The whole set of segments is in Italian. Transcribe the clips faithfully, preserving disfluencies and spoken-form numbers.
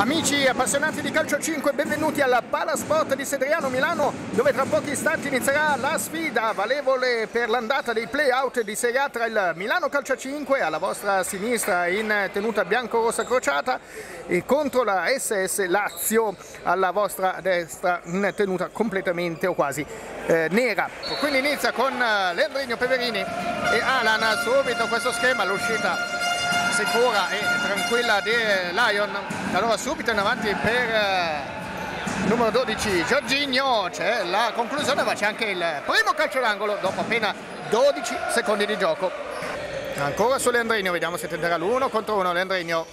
Amici appassionati di calcio cinque, benvenuti alla Palasport di Sedriano Milano, dove tra pochi istanti inizierà la sfida valevole per l'andata dei play-out di Serie A tra il Milano Calcio cinque alla vostra sinistra in tenuta bianco-rossa crociata e contro la S S Lazio alla vostra destra in tenuta completamente o quasi eh, nera. Quindi inizia con uh, Leandrino Peverini e Alan. Subito questo schema, l'uscita sicura e tranquilla di Lion. Allora subito in avanti per uh, numero dodici Jorginho, c'è la conclusione ma c'è anche il primo calcio d'angolo dopo appena dodici secondi di gioco. Ancora su Leandrino, vediamo se tenterà l'uno contro uno. Leandrino,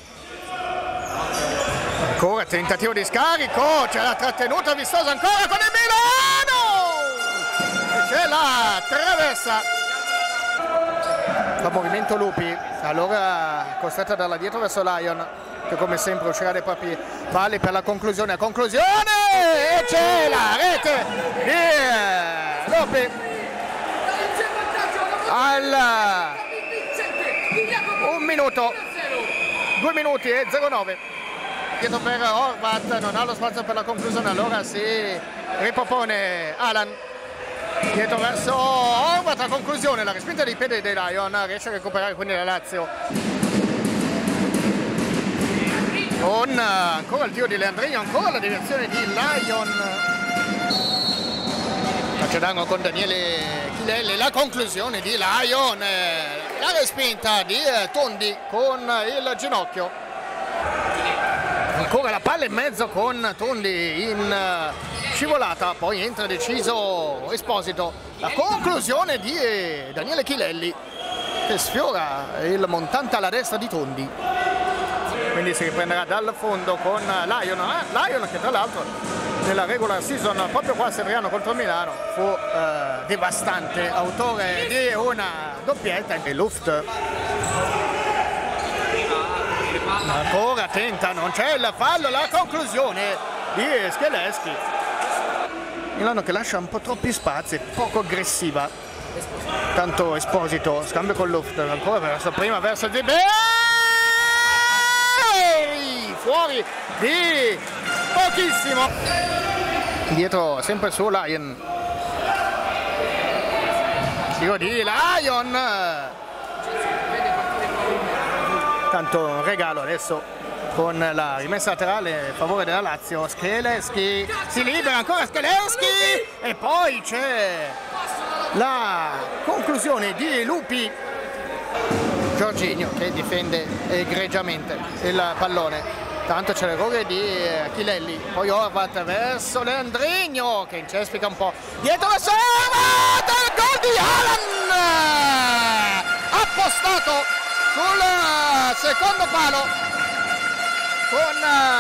ancora tentativo di scarico, c'è la trattenuta vistosa ancora con il Milano e c'è la traversa. Fa movimento Lupi, allora costretta dalla dietro verso Lion, che come sempre uscirà dai propri valli per la conclusione. A conclusione e c'è la rete di Lupi al un minuto, due minuti e zero nove. Dietro per Horvat, non ha lo spazio per la conclusione, allora si ripropone Alan. Dietro verso Horvat, la conclusione, la respinta dei piedi dei Lion, riesce a recuperare quindi la Lazio. Con ancora il tiro di Leandrino, ancora la direzione di Lion. Calcio d'angolo con Daniele Chilelli, la conclusione di Lion, la respinta di Tondi con il ginocchio. Ancora la palla in mezzo con Tondi in scivolata, poi entra deciso Esposito. La conclusione di Daniele Chilelli che sfiora il montante alla destra di Tondi. Quindi si riprenderà dal fondo con Lion. Ah, Lion che tra l'altro nella regular season proprio qua a Sedriano contro Milano fu eh, devastante, autore di una doppietta e Luft. Ancora tenta, non c'è il fallo, la conclusione di Scheleschi. Milano che lascia un po' troppi spazi, poco aggressiva. Tanto Esposito, scambio con Luft, ancora verso prima, verso Ziberi, fuori di pochissimo. Dietro sempre su Lion. Tiro di Lion. Tanto un regalo adesso con la rimessa laterale a favore della Lazio. Scheleschi si libera, ancora Scheleschi e poi c'è la conclusione di Lupi. Jorginho che difende egregiamente il pallone. Tanto c'è l'errore di Chilelli, poi Horvat verso Leandrino che incespica un po'. Dietro verso Horvat, il gol di Alan! Appostato sul secondo palo con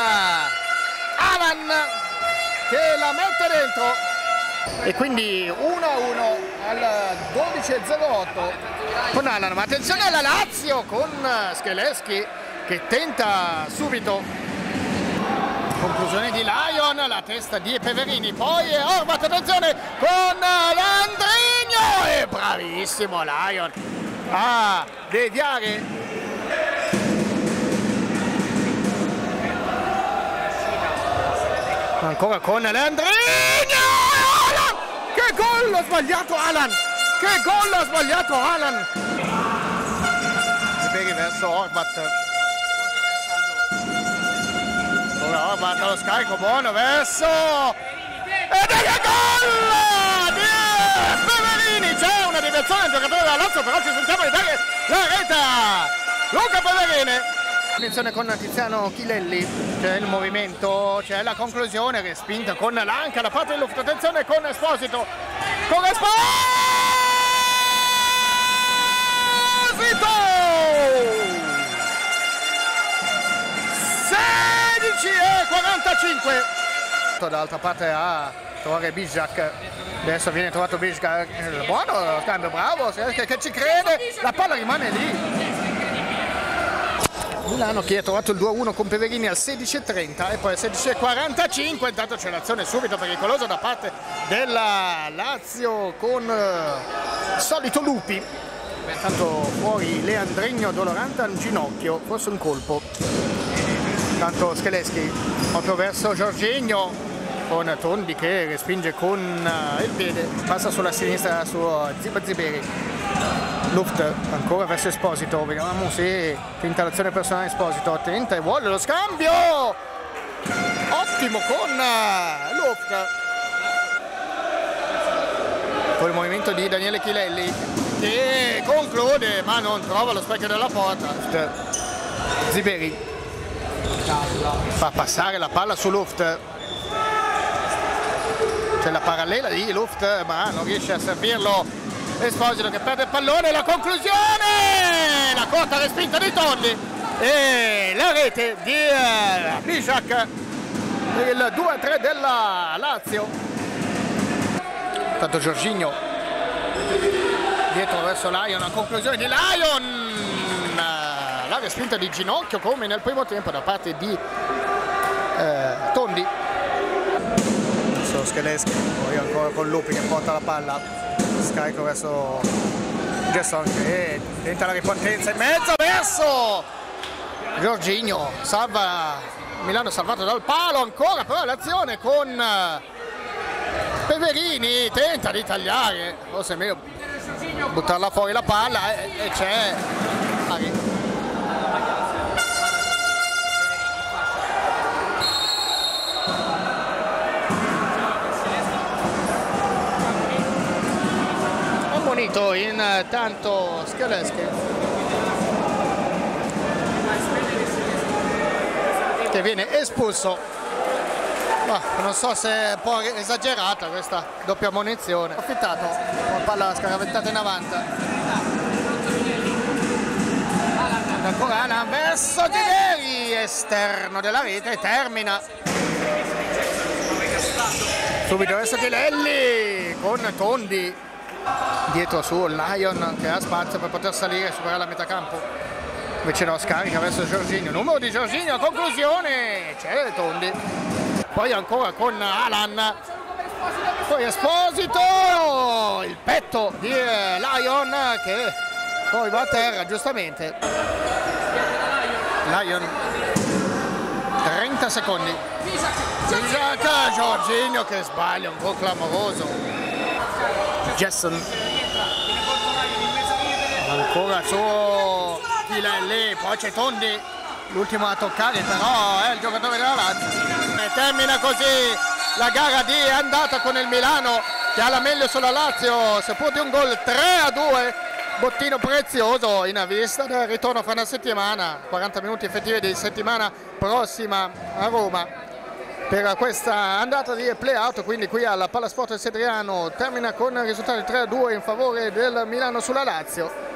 Alan che la mette dentro e quindi uno a uno al dodici e zero otto con Alan. Ma attenzione alla Lazio con Scheleschi che tenta subito. Conclusione di Lion, la testa di Peverini, poi Horvat, attenzione con Leandrino e bravissimo Lion a deviare. Ancora con Leandrino. Alan! Che gol ha sbagliato Alan! Che gol ha sbagliato Alan! Ziberi verso Horvat. Ora Horvat allo scarico buono verso ed è il gol di Peverini. C'è una deviazione del giocatore della Lazio, però ci sentiamo di dare la rete a Luca Peverini. Attenzione con Tiziano Chilelli, c'è il movimento, c'è la conclusione respinta con l'anca da parte di Luft. Attenzione con Esposito, con Esposito! sedici e quarantacinque. Dall'altra parte a trovare Bijak, adesso viene trovato Bijak, buono lo scambio, bravo, che, che ci crede, la palla rimane lì. Milano che ha trovato il due a uno con Peverini al sedici e trenta e poi al sedici e quarantacinque. Intanto c'è l'azione subito pericolosa da parte della Lazio con uh, solito Lupi. Intanto fuori Leandrino Dolorante al ginocchio, forse un colpo. Intanto Scheleschi proprio verso Jorginho con Tondi che respinge con il piede, passa sulla sinistra su Ziba Ziberi. Luft ancora verso Esposito, vediamo se tenta l'azione personale Esposito, tenta e vuole lo scambio, ottimo con Luft. Poi il movimento di Daniele Chilelli che conclude ma non trova lo specchio della porta. Ziberi fa passare la palla su Luft, c'è la parallela di Luft ma non riesce a servirlo Esposito che perde il pallone, la conclusione, la corta respinta di Tondi e la rete di uh, Bijak, il due a tre della Lazio. Tanto Jorginho dietro verso Lion, la conclusione di Lion, la respinta di ginocchio come nel primo tempo da parte di eh, Tondi. Scheleschi, poi ancora con Lupi che porta la palla, scarico verso Gerson che tenta la ripartenza in mezzo verso Jorginho, salva Milano, salvato dal palo ancora, però l'azione con Peverini, tenta di tagliare, forse è meglio buttarla fuori la palla e, e c'è Ari. Intanto Scheleschi che viene espulso, ma non so se è un po' esagerata questa doppia munizione. Approfittato, la palla scaraventata in avanti, ancora Alan verso Ziberi, esterno della rete, termina subito verso Chilelli con Tondi dietro su Lion che ha spazio per poter salire e superare la metà campo, invece no, scarica verso Jorginho, numero di Jorginho, conclusione, c'è Tondi, poi ancora con Alan, poi Esposito, il petto di Lion che poi va a terra giustamente. Lion trenta secondi, Jorginho che sbaglia, un gol clamoroso. Gerson ancora su Chilelli, poi c'è Tondi, l'ultimo a toccare però è il giocatore della Lazio. E termina così la gara di andata con il Milano che ha la meglio sulla Lazio, seppur di un gol tre a due, bottino prezioso in vista del ritorno fra una settimana, quaranta minuti effettivi di settimana prossima a Roma. Per questa andata di play-out, quindi qui alla Palasport Sedriano termina con il risultato di tre a due in favore del Milano sulla Lazio.